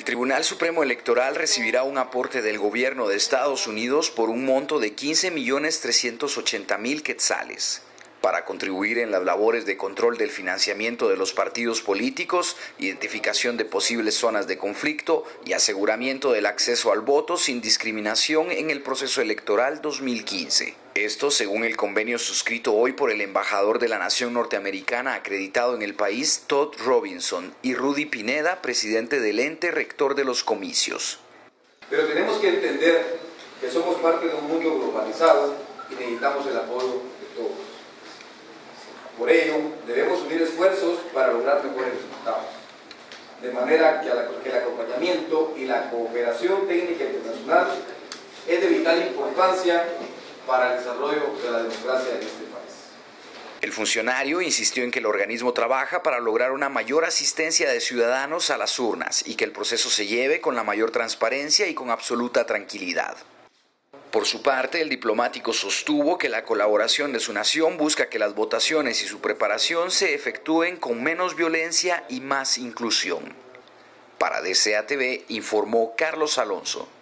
Tribunal Supremo Electoral recibirá un aporte del gobierno de Estados Unidos por un monto de 15.380.000 quetzales para contribuir en las labores de control del financiamiento de los partidos políticos, identificación de posibles zonas de conflicto y aseguramiento del acceso al voto sin discriminación en el proceso electoral 2015. Esto según el convenio suscrito hoy por el embajador de la nación norteamericana acreditado en el país, Todd Robinson, y Rudy Pineda, presidente del ente rector de los comicios. Pero tenemos que entender que somos parte de un mundo globalizado y necesitamos el apoyo de todos. Por ello, debemos unir esfuerzos para lograr mejores resultados, de manera que el acompañamiento y la cooperación técnica internacional es de vital importancia para el desarrollo de la democracia en este país. El funcionario insistió en que el organismo trabaja para lograr una mayor asistencia de ciudadanos a las urnas y que el proceso se lleve con la mayor transparencia y con absoluta tranquilidad. Por su parte, el diplomático sostuvo que la colaboración de su nación busca que las votaciones y su preparación se efectúen con menos violencia y más inclusión. Para DCATV informó Carlos Alonso.